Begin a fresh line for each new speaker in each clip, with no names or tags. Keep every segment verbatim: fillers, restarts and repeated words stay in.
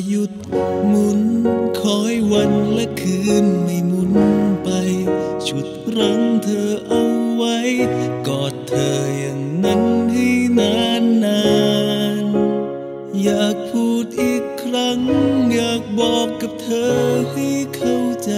หยุดหมุนคอยวันและคืนไม่หมุนไปฉุดรั้งเธอเอาไว้กอดเธออย่างนั้นให้นานนานอยากพูดอีกครั้งอยากบอกกับเธอให้เข้าใจ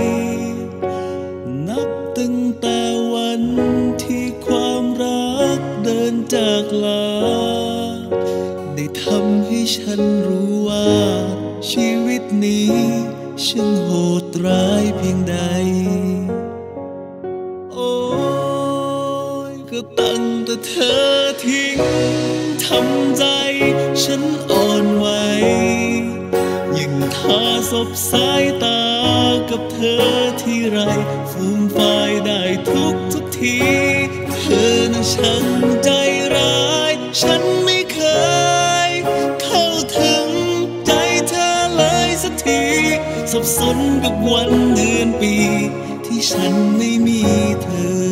นับตั้งแต่วันที่ความรักเดินจากลาได้ทำให้ฉันรู้ว่าชีวิตนี้ช่างโหดร้ายเพียงใดโอ้ยก็ตั้งแต่เธอทิ้งทำใจฉันอ่อนไหวยิ่งถ้าสบสายตากับเธอที่ไรฟูมฟายได้ทุกทุกทีเธอนั้นช่างใจร้ายฉันไม่เคยเข้าถึงใจเธอเลยสักทีสับสนกับวันเดือนปีที่ฉันไม่มีเธอ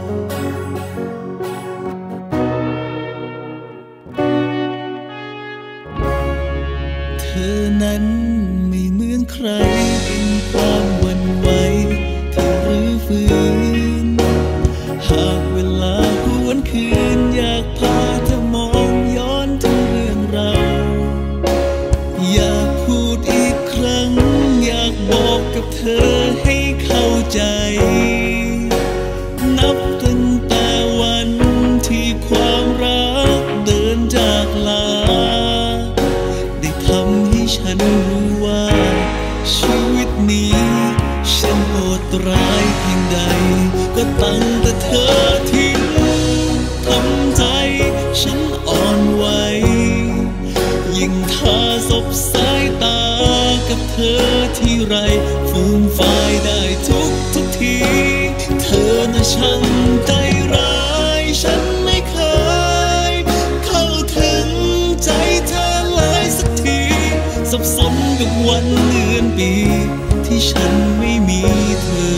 เธอนั้นไม่เหมือนใครเป็นความหวั่นไหวที่รื้อฟื้นหากเวลาหวนคืนอยากพาเธอมองย้อนถึงเรื่องเราอยากพูดอีกครั้งอยากบอกกับเธอให้เข้าใจนับตั้งแต่วันที่ความรักเดินจากลาได้ทำให้ฉันรู้ว่าชีวิตนี้ฉันโหดร้ายเพียงใดก็ตั้งแต่เธอทิ้งทำใจฉันอ่อนไหวยิ่งถ้าสบสายตากับเธอที่ไรฟูมฟายได้ทุกทุกทีเธอน่ะช่างใจร้ายฉันไม่เคยเข้าถึงใจเธอเลยสักทีสับสนกับวันเดือนปีที่ฉันไม่มีเธอ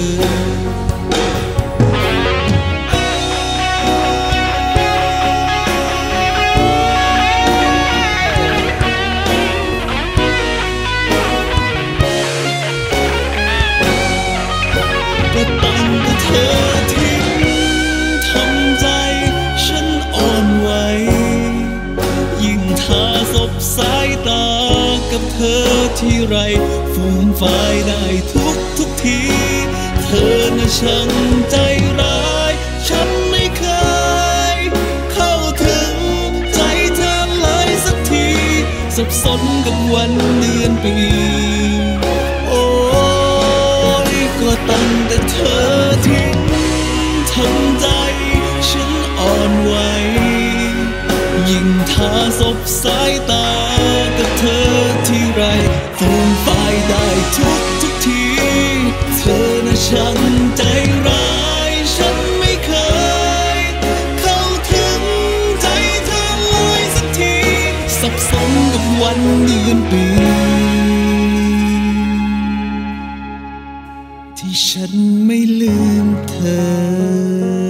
ก็ตั้งแต่เธอทิ้งทำใจฉันอ่อนไหวยิ่งถ้าสบสายตากับเธอที่ไรฟูมฟายได้ทุกทุกทีเธอน่ะช่างใจร้ายฉันไม่เคยเข้าถึงใจเธอเลยสักทีสับสนกับวันเดือนปีโอ้ยก็ตั้งแต่เธอทิ้งทำใจฉันอ่อนไหวยิ่งถ้าสบสายตากับเธอที่ไรฟูมฟายได้ทุกทุกทีเธอน่ะช่างใจร้ายฉันไม่เคยเข้าถึงใจเธอเลยสักทีสับสนกับวันเดือนปีที่ฉันไม่ลืมเธอ